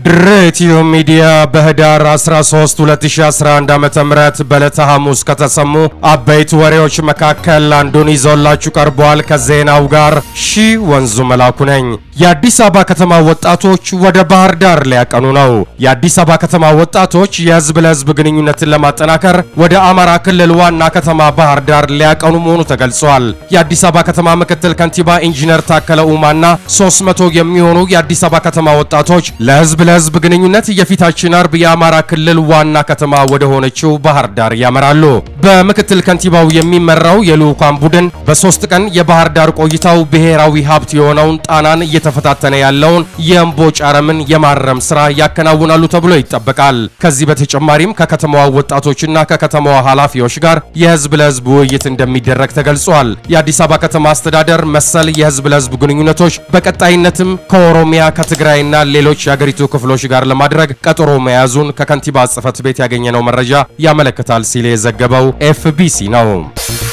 ሬቲዮ ሚዲያ በህዳር 13 2011 ዓ.ም በዕለተ ሐሙስ ከተሰሙ አበይት ወሬዎች መካከል አንዱን ይዞላችሁ ቀርቧል። ከዜናው ጋር ወንዙ መላኩ ነኝ። የአዲስ አበባ ከተማ ወጣቶች ወደ ባህር ዳር ሊያቀኑ ነው። የአዲስ አበባ ከተማ ወጣቶች የህዝብ ለህዝብ ግንኙነትን ለማጠናከር ወደ አማራ ክልል ዋና ከተማ ባህር ዳር ሊያቀኑ መሆኑ ተገልጿል። የአዲስ አበባ ከተማ ምክትል ከንቲባ ኢንጂነር ታከለ ኡማና 300 የሚሆኑ የአዲስ አበባ ከተማ ወጣቶች ለህዝብ ግንኙነት የፊታችን አርብ የአማራ ክልል ዋና ከተማ ወደ ሆነችው ባህር ዳር ያመራሉ። በምክትል ከንቲባው የሚመራው የልኡካን ቡድን በ3 ቀን የባህር ዳር ቆይታው ብሔራዊ ሀብት የሆነውን ጣናን እየተፈታተነ ያለውን የእምቦጭ አረምን የማረም ስራ ያከናውናሉ ተብሎ ይጠበቃል። ከዚህ በተጨማሪም ከከተማዋ ወጣቶችና ከከተማዋ ኃላፊዎች ጋር የህዝብ ለህዝብ ውይይት እንደሚደረግ ተገልጿል። የአዲስ አበባ ከተማ አስተዳደር መሰል የህዝብ ለህዝብ ግንኙነቶች በቀጣይነትም ከኦሮሚያ ከትግራይና ሌሎች የሀገሪቱ ክፍሎች ጋር ለማድረግ ቀጠሮ መያዙን ከከንቲባ ጽፈት ቤት ያገኘነው መረጃ ያመለክታል ሲል የዘገበው ኤፍቢሲ ነው።